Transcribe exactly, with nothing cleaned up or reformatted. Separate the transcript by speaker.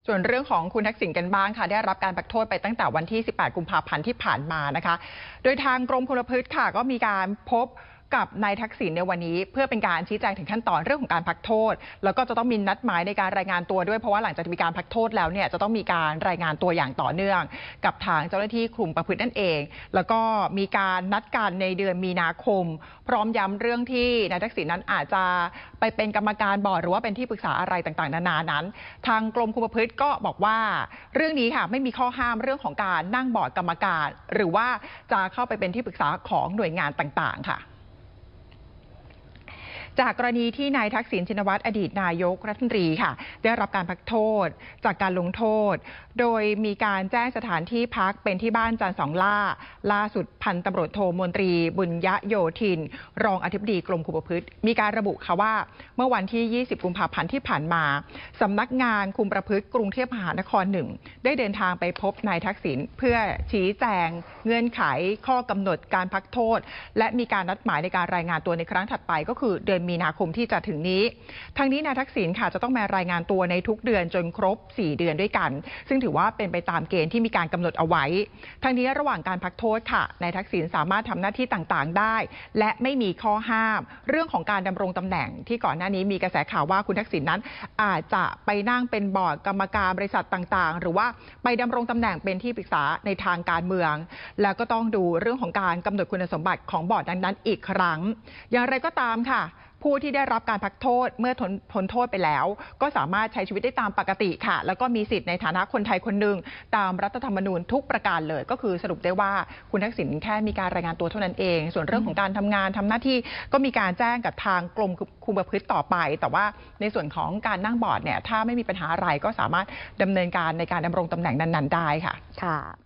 Speaker 1: ส่วนเรื่องของคุณทักษิณกันบ้างค่ะได้รับการพักโทษไปตั้งแต่วันที่สิบแปดกุมภาพันธ์ที่ผ่านมานะคะโดยทางกรมคุมประพฤติค่ะก็มีการพบกับนายทักษิณในวันนี้เพื่อเป็นการชี้แจงถึงขั้นตอนเรื่องของการพักโทษแล้วก็จะต้องมีนัดหมายในการรายงานตัวด้วยเพราะว่าหลังจากมีการพักโทษแล้วเนี่ยจะต้องมีการรายงานตัวอย่างต่อเนื่องกับทางเจ้าหน้าที่คุมประพฤตินั่นเองแล้วก็มีการนัดกันในเดือนมีนาคมพร้อมย้ำเรื่องที่นายทักษิณนั้นอาจจะไปเป็นกรรมการบอร์ดหรือว่าเป็นที่ปรึกษาอะไรต่างๆนานานั้นทางกรมคุมประพฤติก็บอกว่าเรื่องนี้ค่ะไม่มีข้อห้ามเรื่องของการนั่งบอร์ดกรรมการหรือว่าจะเข้าไปเป็นที่ปรึกษาของหน่วยงานต่างๆค่ะจากกรณีที่นายทักษิณชินวัตรอดีตนายกรัฐมนตรีค่ะได้รับการพักโทษจากการลงโทษโดยมีการแจ้งสถานที่พักเป็นที่บ้านจันทร์สองล่าล่าสุดพันตำรวจโทมนตรีบุญยโยธินรองอธิบดีกรมคุมประพฤติมีการระบุค่ะว่าเมื่อวันที่ยี่สิบกุมภาพันธ์ที่ผ่านมาสำนักงานคุมประพฤติกรุงเทพมหานครหนึ่งได้เดินทางไปพบนายทักษิณเพื่อชี้แจงเงื่อนไขข้อกำหนดการพักโทษและมีการนัดหมายในการรายงานตัวในครั้งถัดไปก็คือเดือนมีนาคมที่จะถึงนี้ทางนี้นายทักษิณค่ะจะต้องมารายงานตัวในทุกเดือนจนครบสี่เดือนด้วยกันซึ่งถือว่าเป็นไปตามเกณฑ์ที่มีการกำหนดเอาไว้ทางนี้ระหว่างการพักโทษค่ะนายทักษิณสามารถทำหน้าที่ต่างๆได้และไม่มีข้อห้ามเรื่องของการดำรงตำแหน่งที่ก่อนหน้านี้มีกระแสข่าวว่าคุณทักษิณนั้นอาจจะไปนั่งเป็นบอร์ดกรรมการบริษัทต่างๆหรือว่าไปดำรงตำแหน่งเป็นที่ปรึกษาในทางการเมืองแล้วก็ต้องดูเรื่องของการกำหนดคุณสมบัติของบอร์ดนั้นๆอีกครั้งอย่างไรก็ตามค่ะผู้ที่ได้รับการพักโทษเมื่อทนพ้นโทษไปแล้วก็สามารถใช้ชีวิตได้ตามปกติค่ะแล้วก็มีสิทธิ์ในฐานะคนไทยคนหนึ่งตามรัฐธรรมนูญทุกประการเลยก็คือสรุปได้ว่าคุณทักษิณแค่มีการรายงานตัวเท่านั้นเองส่วนเรื่องของการทำงานทำหน้าที่ก็มีการแจ้งกับทางกรมคุมประพฤติต่อไปแต่ว่าในส่วนของการนั่งบอร์ดเนี่ยถ้าไม่มีปัญหาอะไรก็สามารถดำเนินการในการดำรงตำแหน่งนั้นๆได้ค่ะ